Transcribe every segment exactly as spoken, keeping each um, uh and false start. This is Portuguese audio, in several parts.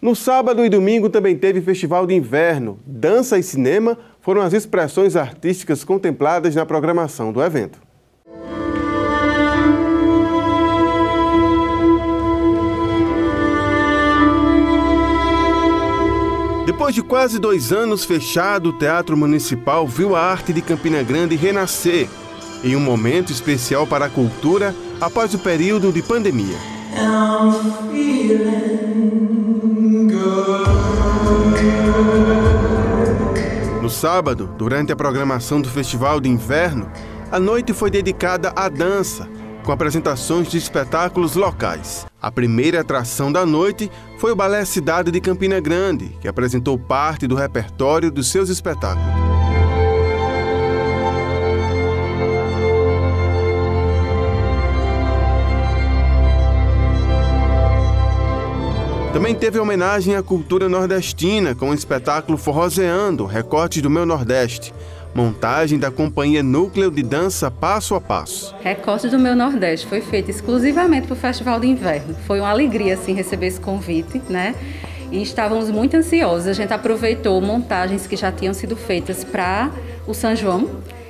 No sábado e domingo também teve Festival de Inverno. Dança e cinema foram as expressões artísticas contempladas na programação do evento. Depois de quase dois anos fechado, o Teatro Municipal viu a arte de Campina Grande renascer, em um momento especial para a cultura após o período de pandemia. No sábado, durante a programação do Festival de Inverno, a noite foi dedicada à dança, com apresentações de espetáculos locais. A primeira atração da noite foi o Balé Cidade de Campina Grande, que apresentou parte do repertório dos seus espetáculos. Também teve homenagem à cultura nordestina, com o espetáculo Forrozeando, Recortes do Meu Nordeste, montagem da companhia Núcleo de Dança Passo a Passo. Recortes do Meu Nordeste foi feito exclusivamente para o Festival de Inverno. Foi uma alegria assim, receber esse convite, né? E estávamos muito ansiosos. A gente aproveitou montagens que já tinham sido feitas para o São João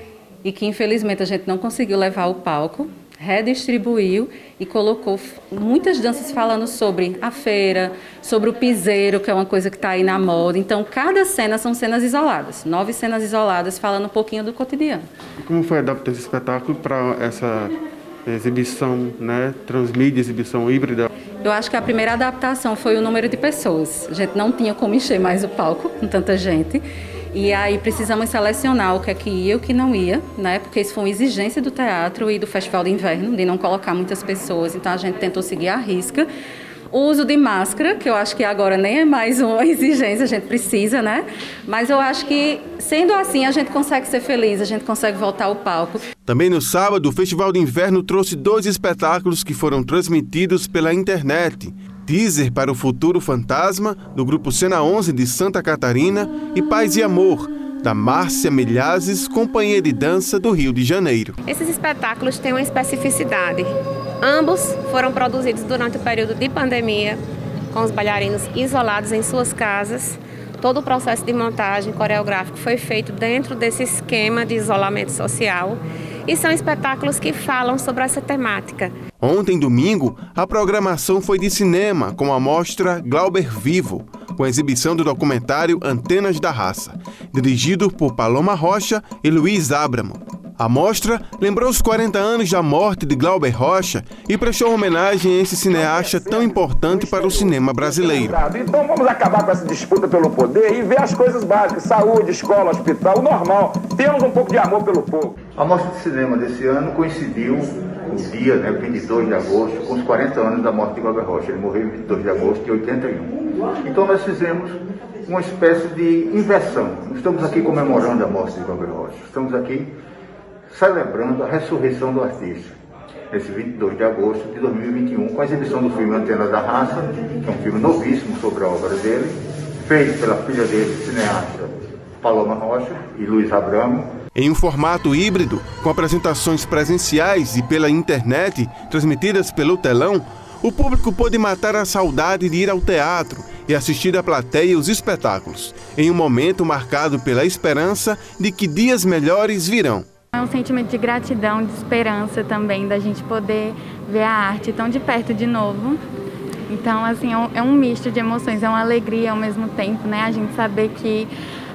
e que infelizmente a gente não conseguiu levar ao palco. Redistribuiu e colocou muitas danças falando sobre a feira, sobre o piseiro, que é uma coisa que está aí na moda. Então, cada cena são cenas isoladas, nove cenas isoladas falando um pouquinho do cotidiano. E como foi adaptar esse espetáculo para essa exibição, né, transmídia, exibição híbrida? Eu acho que a primeira adaptação foi o número de pessoas. A gente não tinha como encher mais o palco com tanta gente. E aí precisamos selecionar o que é que ia e o que não ia, né? Porque isso foi uma exigência do teatro e do Festival de Inverno, de não colocar muitas pessoas. Então a gente tentou seguir à risca. O uso de máscara, que eu acho que agora nem é mais uma exigência, a gente precisa, né? Mas eu acho que, sendo assim, a gente consegue ser feliz, a gente consegue voltar ao palco. Também no sábado, o Festival de Inverno trouxe dois espetáculos que foram transmitidos pela internet. Teaser para o Futuro Fantasma, do Grupo Cena onze de Santa Catarina, e Paz e Amor, da Márcia Milhazes, companhia de dança do Rio de Janeiro. Esses espetáculos têm uma especificidade. Ambos foram produzidos durante o período de pandemia, com os bailarinos isolados em suas casas. Todo o processo de montagem coreográfico foi feito dentro desse esquema de isolamento social. E são espetáculos que falam sobre essa temática. Ontem, domingo, a programação foi de cinema, com a mostra Glauber Vivo, com a exibição do documentário Antenas da Raça, dirigido por Paloma Rocha e Luiz Abramo. A mostra lembrou os quarenta anos da morte de Glauber Rocha e prestou homenagem a esse cineasta tão importante para o cinema brasileiro. Então vamos acabar com essa disputa pelo poder e ver as coisas básicas, saúde, escola, hospital, o normal. Temos um pouco de amor pelo povo. A mostra de cinema desse ano coincidiu o dia, né, vinte e dois de agosto, com os quarenta anos da morte de Glauber Rocha. Ele morreu em vinte e dois de agosto de oitenta e um. Então nós fizemos uma espécie de inversão. Estamos aqui comemorando a morte de Glauber Rocha. Estamos aqui celebrando a ressurreição do artista, nesse vinte e dois de agosto de dois mil e vinte e um, com a exibição do filme Antenas da Raça, que é um filme novíssimo sobre a obra dele, feito pela filha dele, cineasta Paloma Rocha e Luiz Abramo. Em um formato híbrido, com apresentações presenciais e pela internet, transmitidas pelo telão, o público pôde matar a saudade de ir ao teatro e assistir à plateia os espetáculos, em um momento marcado pela esperança de que dias melhores virão. É um sentimento de gratidão, de esperança também, da gente poder ver a arte tão de perto de novo. Então, assim, é um, é um misto de emoções, é uma alegria ao mesmo tempo, né? A gente saber que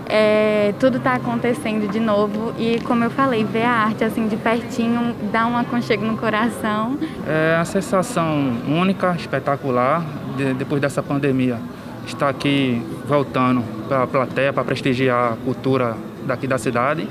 é, tudo está acontecendo de novo e, como eu falei, ver a arte assim de pertinho dá um aconchego no coração. É uma sensação única, espetacular, de, depois dessa pandemia. Estar aqui voltando para a plateia, para prestigiar a cultura daqui da cidade.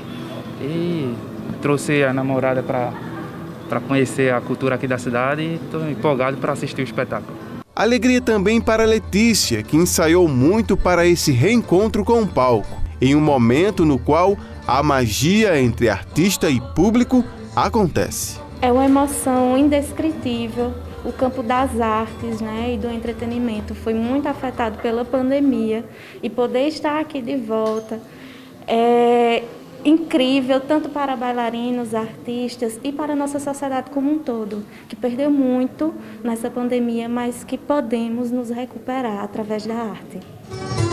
E trouxe a namorada para conhecer a cultura aqui da cidade e estou empolgado para assistir o espetáculo. Alegria também para Letícia, que ensaiou muito para esse reencontro com o palco, em um momento no qual a magia entre artista e público acontece. É uma emoção indescritível. O campo das artes, né, e do entretenimento foi muito afetado pela pandemia e poder estar aqui de volta é incrível, tanto para bailarinos, artistas e para a nossa sociedade como um todo, que perdeu muito nessa pandemia, mas que podemos nos recuperar através da arte.